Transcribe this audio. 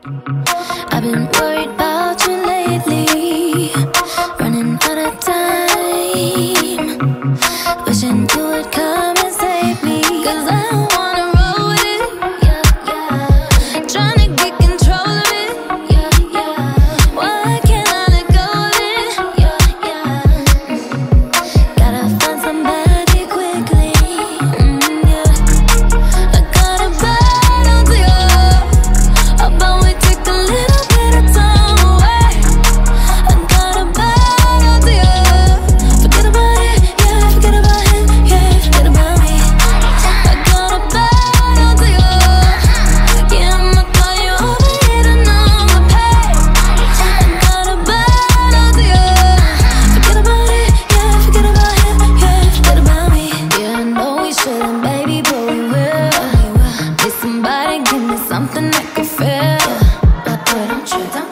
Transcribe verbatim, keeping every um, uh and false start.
I've been worried about you lately, running out of time, wishing you would come and save me. Cause I don't wanna roll with it, yeah, yeah. Trying to get control of it, yeah, yeah. Why can't I let go of it, yeah, yeah. Gotta find somebody quickly, mm, yeah. I got a bad idea about we take a little bit of time away. I got a bad idea. Forget about it, yeah, forget about him, yeah, forget about me. I got a bad idea. Yeah, I'ma call you over here and I'ma pay. I got a bad idea. Forget about it, yeah, forget about him, yeah, forget about me. Yeah, I know we shouldn't, baby, but we will. Need somebody, give me something I can feel. But don't you, don't